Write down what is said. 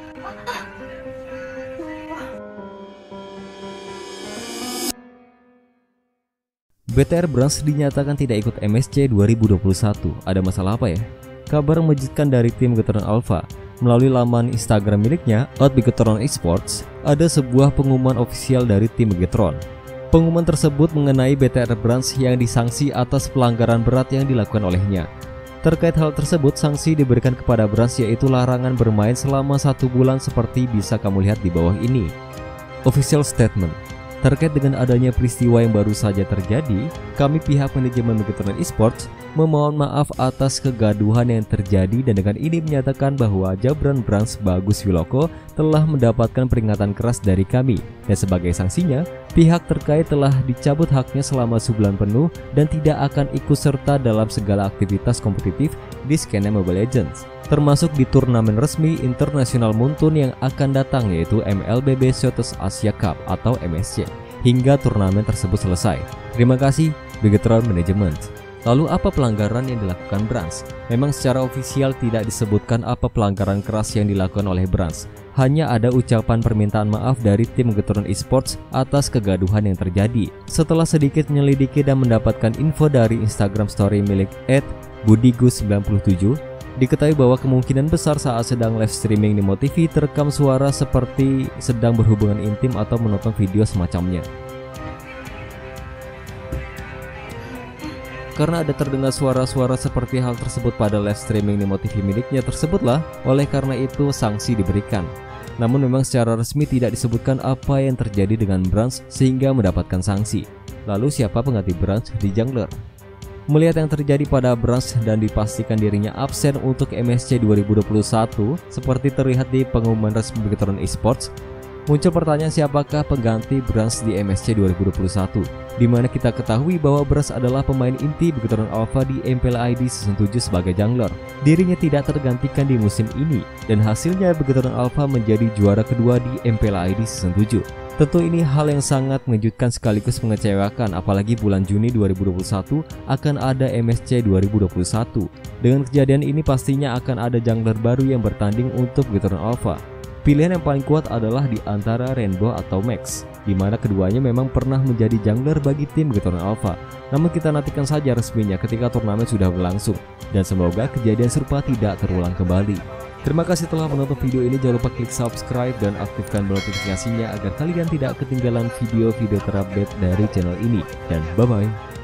BTR Brands dinyatakan tidak ikut MSC 2021. Ada masalah apa ya? Kabar mengejutkan dari tim Begetron Alpha. Melalui laman Instagram miliknya, @Begetron Esports, ada sebuah pengumuman ofisial dari tim Begetron. Pengumuman tersebut mengenai BTR Brands yang disanksi atas pelanggaran berat yang dilakukan olehnya. Terkait hal tersebut, sanksi diberikan kepada Brands yaitu larangan bermain selama 1 bulan seperti bisa kamu lihat di bawah ini. Official Statement. Terkait dengan adanya peristiwa yang baru saja terjadi, kami pihak manajemen Begetron Esports memohon maaf atas kegaduhan yang terjadi dan dengan ini menyatakan bahwa Jabran Brands Bagus Wiloko telah mendapatkan peringatan keras dari kami dan sebagai sanksinya, pihak terkait telah dicabut haknya selama sebulan penuh dan tidak akan ikut serta dalam segala aktivitas kompetitif di skena Mobile Legends, termasuk di turnamen resmi internasional Muntun yang akan datang yaitu MLBB Showtime Asia Cup atau MSC hingga turnamen tersebut selesai. Terima kasih Begetron Management. Lalu apa pelanggaran yang dilakukan Brands? Memang secara ofisial tidak disebutkan apa pelanggaran keras yang dilakukan oleh Brands. Hanya ada ucapan permintaan maaf dari tim Begetron Esports atas kegaduhan yang terjadi. Setelah sedikit menyelidiki dan mendapatkan info dari Instagram story milik @budigus97, diketahui bahwa kemungkinan besar saat sedang live streaming di MoTV terekam suara seperti sedang berhubungan intim atau menonton video semacamnya. Karena ada terdengar suara-suara seperti hal tersebut pada live streaming di MoTV miliknya tersebutlah, oleh karena itu sanksi diberikan. Namun memang secara resmi tidak disebutkan apa yang terjadi dengan Brands sehingga mendapatkan sanksi. Lalu siapa pengganti Brands di jungler? Melihat yang terjadi pada Brands dan dipastikan dirinya absen untuk MSC 2021 seperti terlihat di pengumuman resmi Begetron Esports, muncul pertanyaan siapakah pengganti Brands di MSC 2021, di mana kita ketahui bahwa Brands adalah pemain inti Begetron Alpha di MPL ID Season 7 sebagai jungler. Dirinya tidak tergantikan di musim ini, dan hasilnya Begetron Alpha menjadi juara kedua di MPL ID Season 7. Tentu ini hal yang sangat mengejutkan sekaligus mengecewakan, apalagi bulan Juni 2021 akan ada MSC 2021. Dengan kejadian ini pastinya akan ada jungler baru yang bertanding untuk Begetron Alpha. Pilihan yang paling kuat adalah di antara Rainbow atau Max, di mana keduanya memang pernah menjadi jungler bagi tim Begetron Alpha. Namun kita nantikan saja resminya ketika turnamen sudah berlangsung, dan semoga kejadian serupa tidak terulang kembali. Terima kasih telah menonton video ini, jangan lupa klik subscribe dan aktifkan notifikasinya agar kalian tidak ketinggalan video-video terupdate dari channel ini, dan bye-bye.